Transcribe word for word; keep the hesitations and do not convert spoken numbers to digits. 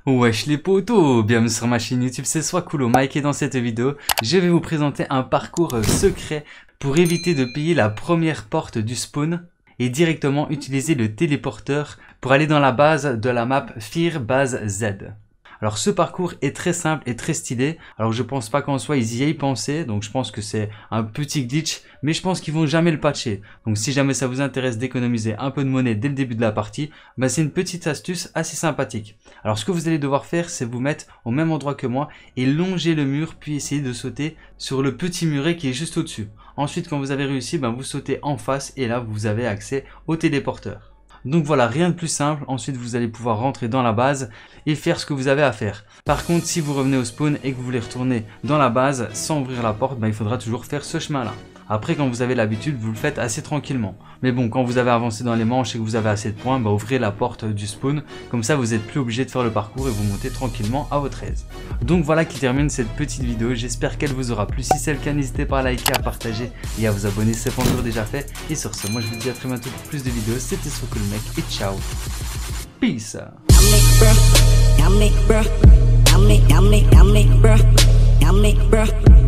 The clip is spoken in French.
Wesh les potos, bienvenue sur ma chaîne YouTube, c'est Swakulo Mike et dans cette vidéo, je vais vous présenter un parcours secret pour éviter de payer la première porte du spawn et directement utiliser le téléporteur pour aller dans la base de la map Fear Base Z. Alors ce parcours est très simple et très stylé, alors je pense pas qu'en soi ils y aient pensé, donc je pense que c'est un petit glitch, mais je pense qu'ils vont jamais le patcher. Donc si jamais ça vous intéresse d'économiser un peu de monnaie dès le début de la partie, bah c'est une petite astuce assez sympathique. Alors ce que vous allez devoir faire, c'est vous mettre au même endroit que moi et longer le mur, puis essayer de sauter sur le petit muret qui est juste au-dessus. Ensuite quand vous avez réussi, bah, vous sautez en face et là vous avez accès au téléporteur. Donc voilà, rien de plus simple. Ensuite vous allez pouvoir rentrer dans la base et faire ce que vous avez à faire. Par contre, si vous revenez au spawn et que vous voulez retourner dans la base sans ouvrir la porte, bah, il faudra toujours faire ce chemin là. Après, quand vous avez l'habitude, vous le faites assez tranquillement. Mais bon, quand vous avez avancé dans les manches et que vous avez assez de points, bah, ouvrez la porte du spawn. Comme ça, vous n'êtes plus obligé de faire le parcours et vous montez tranquillement à votre aise. Donc voilà qui termine cette petite vidéo. J'espère qu'elle vous aura plu. Si c'est le cas, n'hésitez pas à liker, à partager et à vous abonner si ce n'est pas encore déjà fait. Et sur ce, moi je vous dis à très bientôt pour plus de vidéos. C'était Swakulo Mec et ciao. Peace. Yummy, bruh. Yummy, bruh. Yummy, yummy, yummy, bruh. Yummy, bruh.